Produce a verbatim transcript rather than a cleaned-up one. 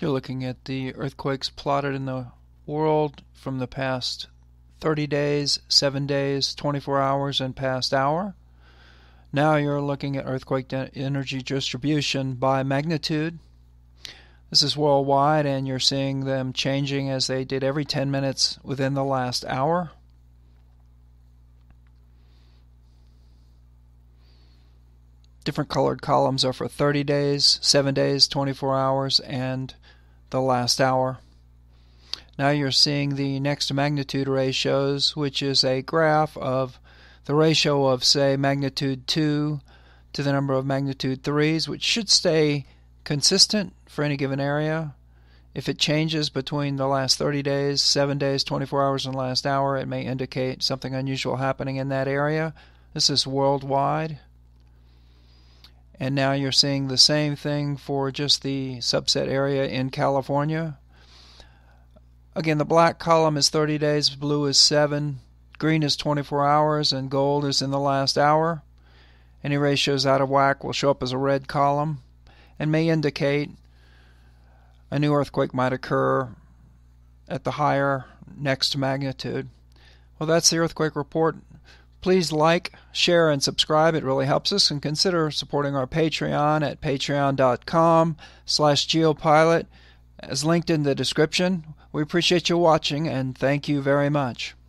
You're looking at the earthquakes plotted in the world from the past thirty days, seven days, twenty-four hours, and past hour. Now you're looking at earthquake energy distribution by magnitude. This is worldwide, and you're seeing them changing as they did every ten minutes within the last hour. Different colored columns are for thirty days, seven days, twenty-four hours, and the last hour. Now you're seeing the next to magnitude ratios, which is a graph of the ratio of, say, magnitude two to the number of magnitude threes, which should stay consistent for any given area. If it changes between the last thirty days, seven days, twenty-four hours, and last hour, it may indicate something unusual happening in that area. This is worldwide. And now you're seeing the same thing for just the subset area in California. Again, the black column is thirty days, blue is seven, green is twenty-four hours, and gold is in the last hour. Any ratios out of whack will show up as a red column and may indicate a new earthquake might occur at the higher next magnitude. Well, that's the earthquake report. Please like, share, and subscribe. It really helps us. And consider supporting our Patreon at patreon.com slash geopilot, as linked in the description. We appreciate you watching, and thank you very much.